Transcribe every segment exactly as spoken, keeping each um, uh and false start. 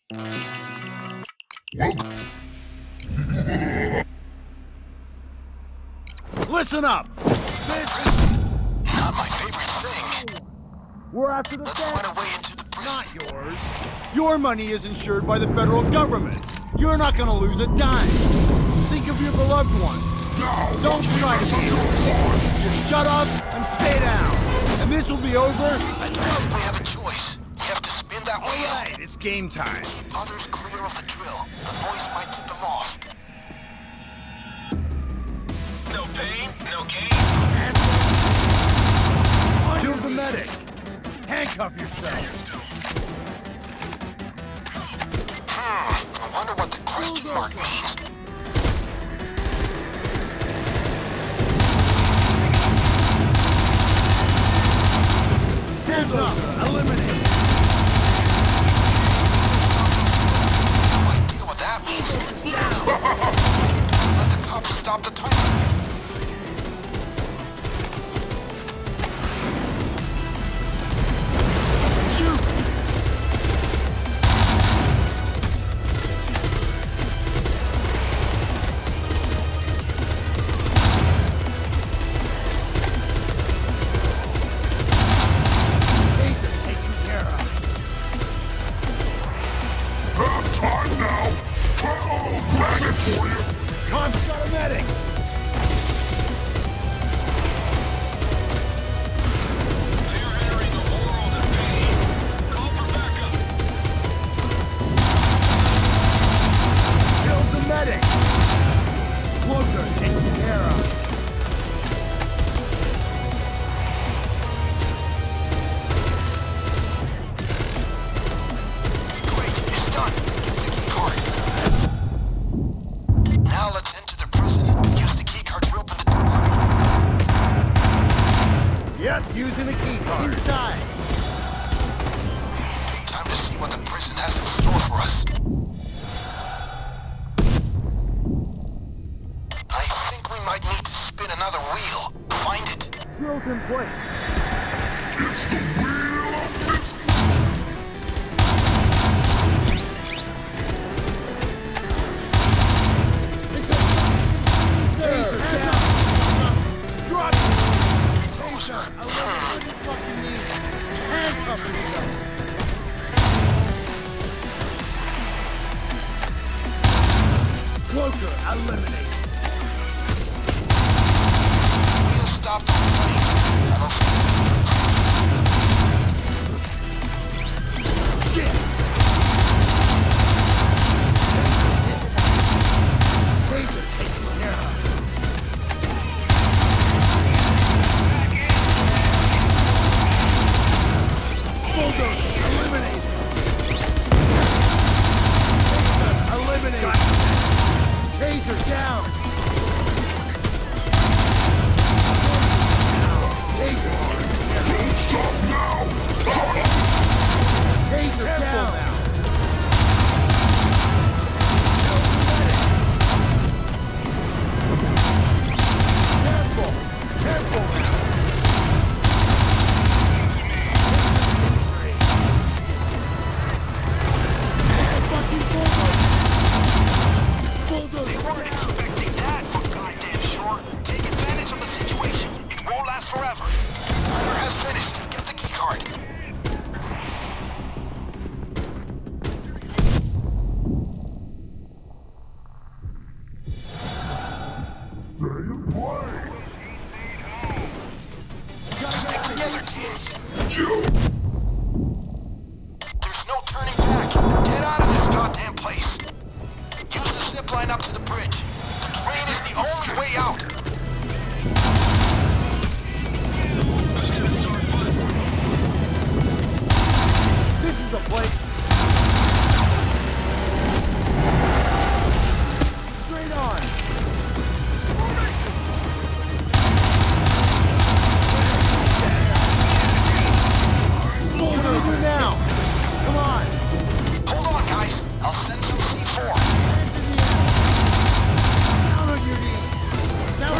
Listen up! This not my favorite thing. We're after the Let's run away into the prison. Not yours. Your money is insured by the federal government. You're not gonna lose a dime. Think of your beloved one. Now, Don't try to be Just shut up and stay down. And this will be over. I don't think we have a choice. We have to spin that wheel. All right, it's game time. Keep others clear of the drill. The voice might tip them off. No pain, no gain. Kill the medic. Handcuff yourself. Hmm, I wonder what the question mark means. Hands up! Eliminate! No idea what that means. Let the cops stop the timer. Cops got a medic! They're entering a world of pain. Call for backup. Kill the medic! Closer, taken care of. Great, it's done. Get the key card. Now let's enter the prison. Use the key card to open the door. Yep, using the key card. Inside. Time to see what the prison has in store for us. I think we might need to spin another wheel. Find it. Drill's in place. It's the wheel of misfortune. Drop it! Taser! I love what you fucking need. Handcuff yourself. Cloaker, eliminate. Wheel stopped on the plane. I don't Shit! Taser, taken care of. Bulldozer, eliminate. Taser, eliminate. Taser down. Taser. Don't stop now. Taser down. Careful. Careful now. Fucking bulldozer. Bulldozer. They weren't expecting that, for goddamn sure. Take advantage of the situation. It won't last forever. Timer has finished. Get the key card. Stay in play. Stick together, kids. You. There's no turning back. Get out of this goddamn place. Use the zip line up to the bridge. The train is the only way out. This is the place. Straight on. Bulldozer now. Come on. Hold on, guys. I'll send some C four. Down on your knees. Now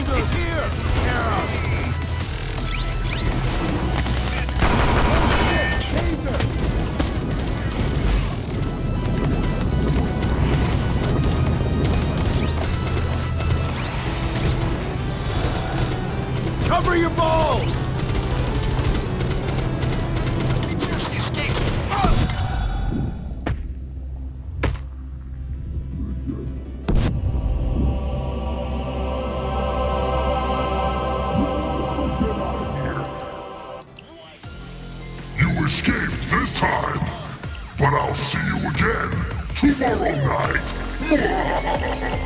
Tasers here! Here! Taser! Cover your balls! He escaped! Run! You escaped this time, but I'll see you again tomorrow night.